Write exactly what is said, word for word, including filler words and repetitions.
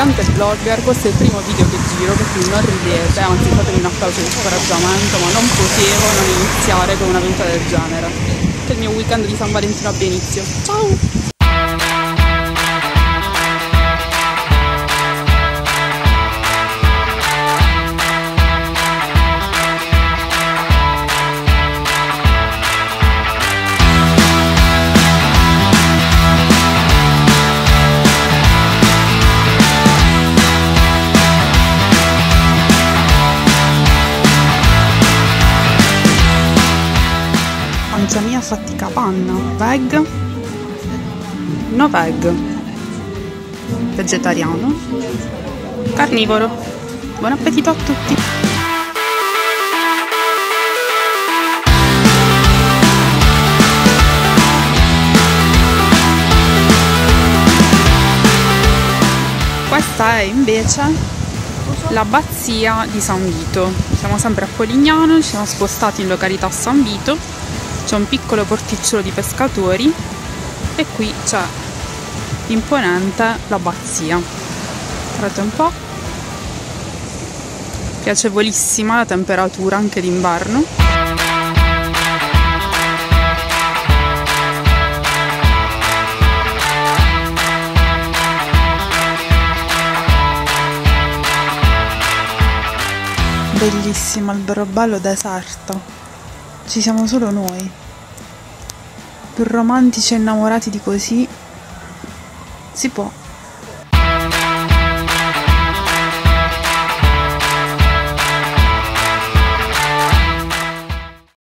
tante blogger, questo è il primo video che giro, per cui non ridete, anzi fatemi un applauso di incoraggiamento, ma non potevo non iniziare con un'avventura del genere. Che il mio weekend di San Valentino abbia inizio. Ciao! Pancia mia fatica panna, veg, no veg, vegetariano, carnivoro. Buon appetito a tutti! Questa è invece l'abbazia di San Vito. Siamo sempre a Polignano, ci siamo spostati in località San Vito. C'è un piccolo porticciolo di pescatori e qui c'è imponente l'abbazia. Guardate un po', piacevolissima la temperatura anche d'inverno. Bellissimo, Alberobello deserto. Ci siamo solo noi. Più romantici e innamorati di così si può.